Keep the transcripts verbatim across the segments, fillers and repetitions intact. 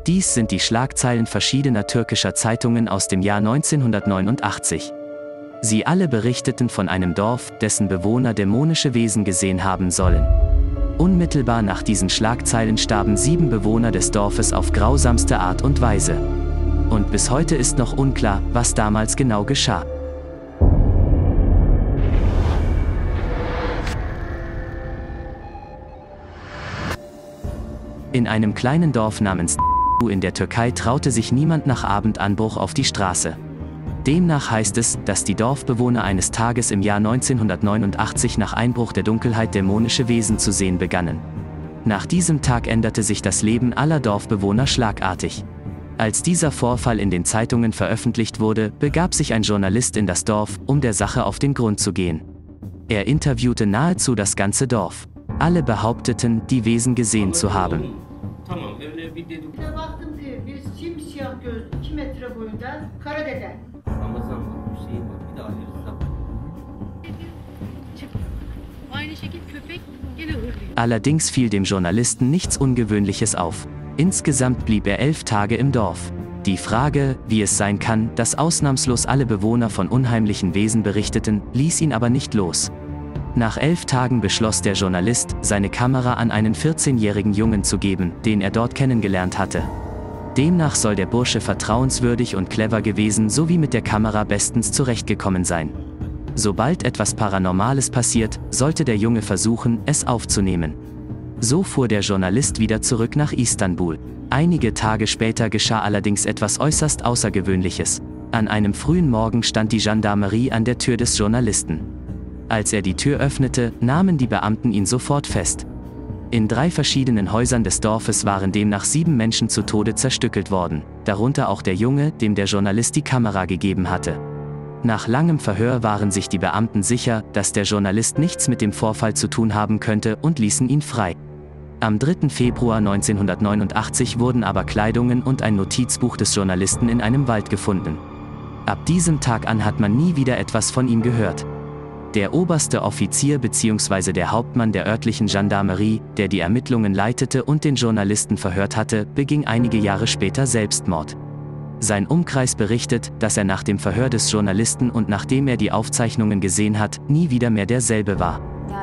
Dies sind die Schlagzeilen verschiedener türkischer Zeitungen aus dem Jahr neunzehnhundertneunundachtzig. Sie alle berichteten von einem Dorf, dessen Bewohner dämonische Wesen gesehen haben sollen. Unmittelbar nach diesen Schlagzeilen starben sieben Bewohner des Dorfes auf grausamste Art und Weise. Und bis heute ist noch unklar, was damals genau geschah. In einem kleinen Dorf namens in der Türkei traute sich niemand nach Abendanbruch auf die Straße. Demnach heißt es, dass die Dorfbewohner eines Tages im Jahr neunzehnhundertneunundachtzig nach Einbruch der Dunkelheit dämonische Wesen zu sehen begannen. Nach diesem Tag änderte sich das Leben aller Dorfbewohner schlagartig. Als dieser Vorfall in den Zeitungen veröffentlicht wurde, begab sich ein Journalist in das Dorf, um der Sache auf den Grund zu gehen. Er interviewte nahezu das ganze Dorf. Alle behaupteten, die Wesen gesehen zu haben. Allerdings fiel dem Journalisten nichts Ungewöhnliches auf. Insgesamt blieb er elf Tage im Dorf. Die Frage, wie es sein kann, dass ausnahmslos alle Bewohner von unheimlichen Wesen berichteten, ließ ihn aber nicht los. Nach elf Tagen beschloss der Journalist, seine Kamera an einen vierzehnjährigen Jungen zu geben, den er dort kennengelernt hatte. Demnach soll der Bursche vertrauenswürdig und clever gewesen sowie mit der Kamera bestens zurechtgekommen sein. Sobald etwas Paranormales passiert, sollte der Junge versuchen, es aufzunehmen. So fuhr der Journalist wieder zurück nach Istanbul. Einige Tage später geschah allerdings etwas äußerst Außergewöhnliches. An einem frühen Morgen stand die Gendarmerie an der Tür des Journalisten. Als er die Tür öffnete, nahmen die Beamten ihn sofort fest. In drei verschiedenen Häusern des Dorfes waren demnach sieben Menschen zu Tode zerstückelt worden, darunter auch der Junge, dem der Journalist die Kamera gegeben hatte. Nach langem Verhör waren sich die Beamten sicher, dass der Journalist nichts mit dem Vorfall zu tun haben könnte und ließen ihn frei. Am dritten Februar neunzehnhundertneunundachtzig wurden aber Kleidungen und ein Notizbuch des Journalisten in einem Wald gefunden. Ab diesem Tag an hat man nie wieder etwas von ihm gehört. Der oberste Offizier bzw. der Hauptmann der örtlichen Gendarmerie, der die Ermittlungen leitete und den Journalisten verhört hatte, beging einige Jahre später Selbstmord. Sein Umkreis berichtet, dass er nach dem Verhör des Journalisten und nachdem er die Aufzeichnungen gesehen hat, nie wieder mehr derselbe war.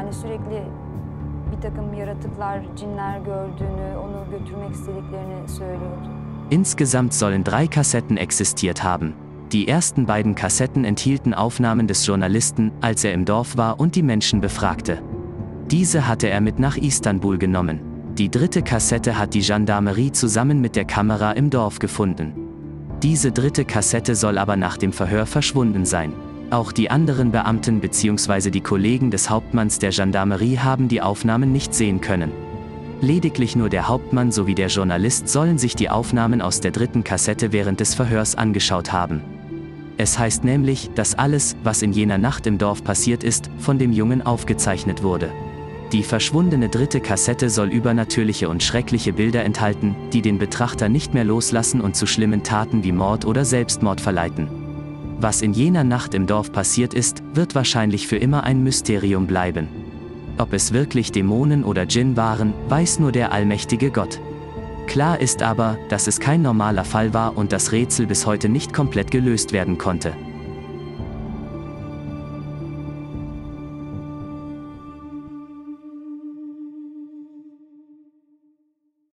Insgesamt sollen drei Kassetten existiert haben. Die ersten beiden Kassetten enthielten Aufnahmen des Journalisten, als er im Dorf war und die Menschen befragte. Diese hatte er mit nach Istanbul genommen. Die dritte Kassette hat die Gendarmerie zusammen mit der Kamera im Dorf gefunden. Diese dritte Kassette soll aber nach dem Verhör verschwunden sein. Auch die anderen Beamten bzw. die Kollegen des Hauptmanns der Gendarmerie haben die Aufnahmen nicht sehen können. Lediglich nur der Hauptmann sowie der Journalist sollen sich die Aufnahmen aus der dritten Kassette während des Verhörs angeschaut haben. Es heißt nämlich, dass alles, was in jener Nacht im Dorf passiert ist, von dem Jungen aufgezeichnet wurde. Die verschwundene dritte Kassette soll übernatürliche und schreckliche Bilder enthalten, die den Betrachter nicht mehr loslassen und zu schlimmen Taten wie Mord oder Selbstmord verleiten. Was in jener Nacht im Dorf passiert ist, wird wahrscheinlich für immer ein Mysterium bleiben. Ob es wirklich Dämonen oder Djinn waren, weiß nur der allmächtige Gott. Klar ist aber, dass es kein normaler Fall war und das Rätsel bis heute nicht komplett gelöst werden konnte.